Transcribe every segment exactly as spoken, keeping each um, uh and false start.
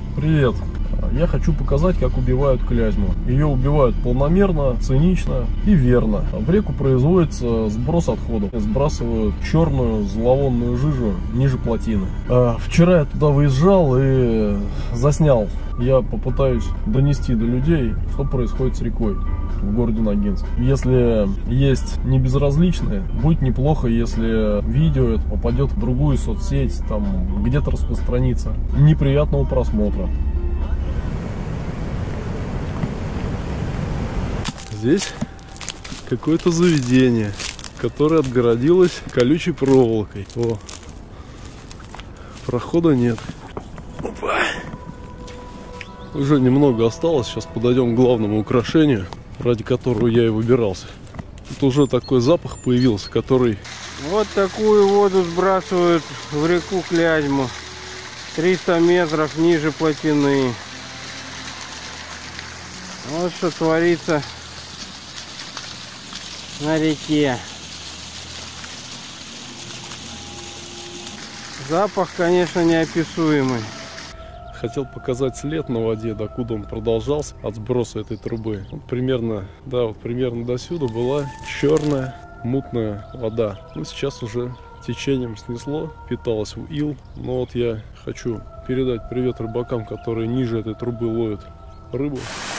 Привет! Я хочу показать, как убивают клязьму. Ее убивают полномерно, цинично и верно. В реку производится сброс отходов. Сбрасывают черную зловонную жижу ниже плотины. Вчера я туда выезжал и заснял. Я попытаюсь донести до людей, что происходит с рекой в городе Ногинск. Если есть небезразличные, будет неплохо, если видео это попадет в другую соцсеть, там где-то распространится. Неприятного просмотра. Здесь какое-то заведение, которое отгородилось колючей проволокой. О, прохода нет. Опа. Уже немного осталось. Сейчас подойдем к главному украшению, ради которого я и выбирался. Тут уже такой запах появился, который... Вот такую воду сбрасывают в реку Клязьму. триста метров ниже плотины. Вот что творится на реке. Запах, конечно, неописуемый. Хотел показать след на воде, докуда он продолжался от сброса этой трубы. Вот примерно, да, вот примерно до сюда была черная мутная вода. Ну, сейчас уже течением снесло, питалась в ил. Но вот я хочу передать привет рыбакам, которые ниже этой трубы ловят рыбу.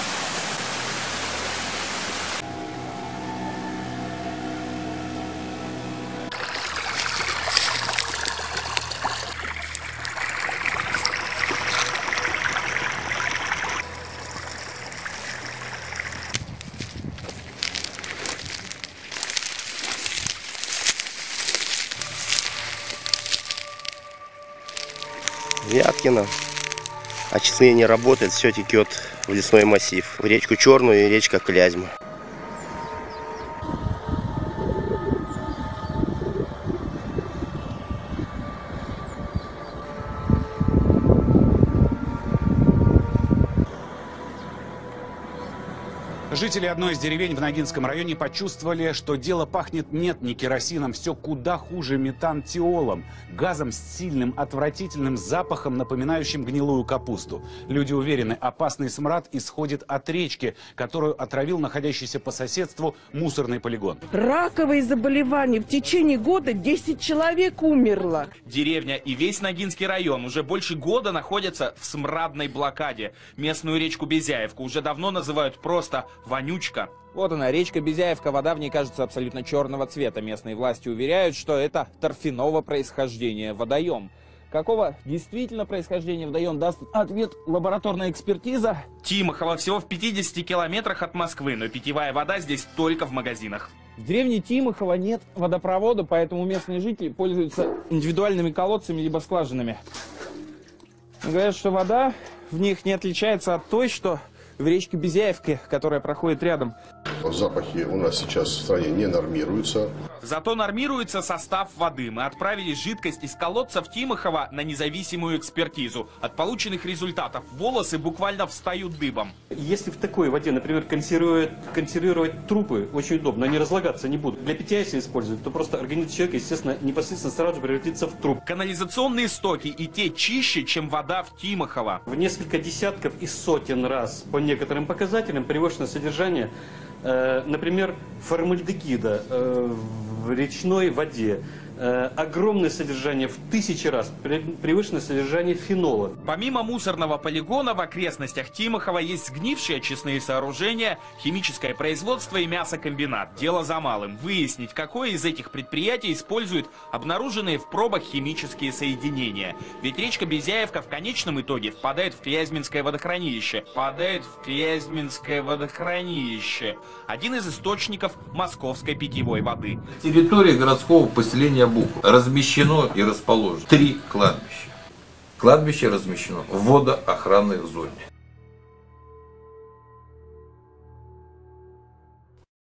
Вяткино. Очистные не работает, все текет в лесной массив. В речку Черную и речка Клязьма. Жители одной из деревень в Ногинском районе почувствовали, что дело пахнет нет не керосином, все куда хуже метантиолом, газом с сильным отвратительным запахом, напоминающим гнилую капусту. Люди уверены, опасный смрад исходит от речки, которую отравил находящийся по соседству мусорный полигон. Раковые заболевания. В течение года десять человек умерло. Деревня и весь Ногинский район уже больше года находятся в смрадной блокаде. Местную речку Безяевку уже давно называют просто вонючка. Вот она, речка Безяевка, вода в ней кажется абсолютно черного цвета. Местные власти уверяют, что это торфяного происхождения водоем. Какого действительно происхождения водоем, даст ответ лабораторная экспертиза. Тимохово всего в пятидесяти километрах от Москвы, но питьевая вода здесь только в магазинах. В деревне Тимохово нет водопровода, поэтому местные жители пользуются индивидуальными колодцами либо скважинами. Говорят, что вода в них не отличается от той, что в речке Безяевке, которая проходит рядом. Запахи у нас сейчас в стране не нормируются. Зато нормируется состав воды. Мы отправили жидкость из колодца в Тимохово на независимую экспертизу. От полученных результатов волосы буквально встают дыбом. Если в такой воде, например, консервировать, консервировать трупы, очень удобно, они разлагаться не будут. Для питья, если использовать, то просто организм человека, естественно, непосредственно сразу же превратится в труп. Канализационные стоки и те чище, чем вода в Тимохово. В несколько десятков и сотен раз по некоторым показателям превышено содержание, э, например, формальдегида э, в речной воде. Э, огромное содержание, в тысячи раз превышено содержание фенола. Помимо мусорного полигона в окрестностях Тимохова есть сгнившие очистные сооружения, химическое производство и мясокомбинат. Дело за малым — выяснить, какое из этих предприятий использует обнаруженные в пробах химические соединения. Ведь речка Безяевка в конечном итоге впадает в Клязьминское водохранилище. Впадает в Клязьминское водохранилище. Один из источников московской питьевой воды. Территория городского поселения Буква размещено и расположено три кладбища. Кладбище размещено в водоохранной зоне.